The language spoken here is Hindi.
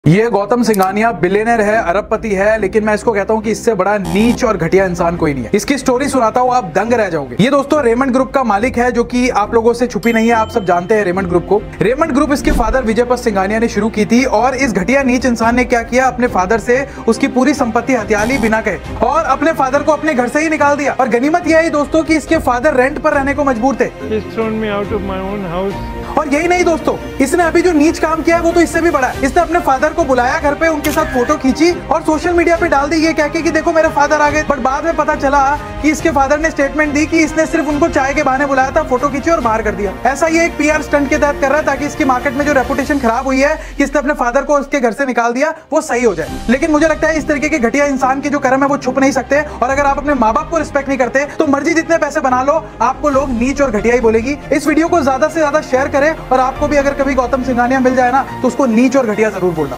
ये गौतम सिंघानिया बिलियनर है, अरबपति है, लेकिन मैं इसको कहता हूँ कि इससे बड़ा नीच और घटिया इंसान कोई नहीं है। इसकी स्टोरी सुनाता हूँ, आप दंग रह जाओगे। ये दोस्तों रेमंड ग्रुप का मालिक है, जो कि आप लोगों से छुपी नहीं है, आप सब जानते हैं रेमंड ग्रुप को। रेमंड ग्रुप इसके फादर विजयपत सिंघानिया ने शुरू की थी, और इस घटिया नीच इंसान ने क्या किया, अपने फादर से उसकी पूरी संपत्ति हथिया ली बिना कहे, और अपने फादर को अपने घर से ही निकाल दिया। और गनीमत यह है दोस्तों कि इसके फादर रेंट पर रहने को मजबूर थे। और यही नहीं दोस्तों, इसने अभी जो नीच काम किया है वो तो इससे भी बड़ा है। इसने अपने फादर को बुलाया घर पे, उनके साथ फोटो खींची और सोशल मीडिया पे डाल दी, ये कह के कि देखो मेरे फादर आ गए। बट बाद में पता चला कि इसके फादर ने स्टेटमेंट दी कि इसने सिर्फ उनको चाय के बहाने बुलाया था, फोटो खींची और बाहर कर दिया। ऐसा ये एक पीआर स्टंट के तहत कर रहा है, ताकि इसकी मार्केट में जो रेपुटेशन खराब हुई है कि इसने अपने फादर को उसके घर से निकाल दिया, वो सही हो जाए। लेकिन मुझे लगता है इस तरीके के घटिया इंसान के जो कर्म है वो छुप नहीं सकते, और अगर आप अपने माँ बाप को रिस्पेक्ट नहीं करते तो मर्जी जितने पैसे बना लो, आपको लोग नीच और घटिया ही बोलेगी। इस वीडियो को ज्यादा से ज्यादा शेयर करें, और आपको भी अगर कभी गौतम सिंघानिया मिल जाए ना, तो उसको नीच और घटिया जरूर बोलना।